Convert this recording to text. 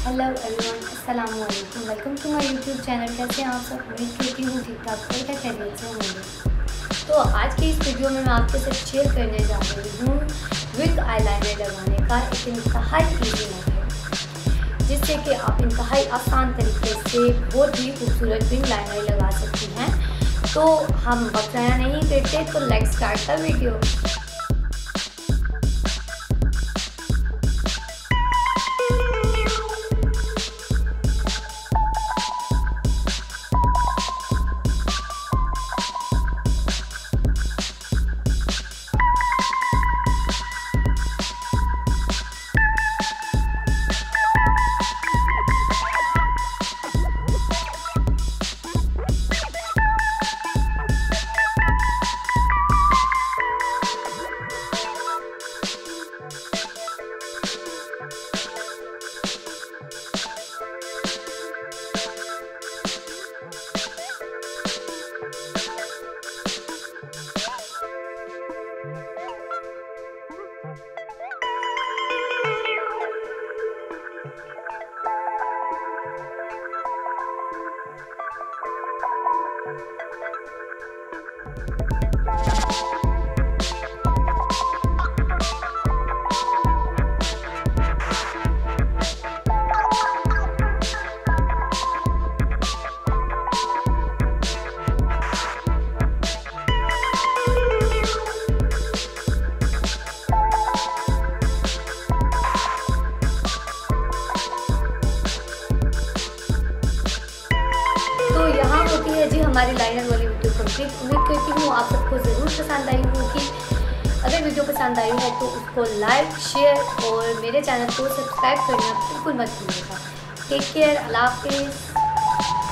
Hello everyone, अस्सलाम वालेकुम। Welcome to my YouTube channel. कैसे हैं आप सब? उम्मीद करती हूँ ठीक ठाक और क्या खैरियत से होंगे। तो आज की इस वीडियो में मैं आपके साथ शेयर करने जा रही हूँ विंग आईलाइनर लगाने का एक इंतहाई ईजी मेथड, जिससे कि आप इंतहाई आसान तरीके से बहुत ही खूबसूरत विंग लाइनर लगा सकती हैं। तो हम वक्त ज़ाया नहीं करते, तो लेट्स स्टार्ट द वीडियो। तो यहाँ होती है जी हमारी लाइनर वाली वीडियो कंप्लीट। उम्मीद करती हूँ आप सबको ज़रूर पसंद आई होगी। अगर वीडियो पसंद आई है तो उसको लाइक, शेयर और मेरे चैनल को सब्सक्राइब करना बिल्कुल मत भूलिएगा। टेक केयर, अल्लाह हाफिज़।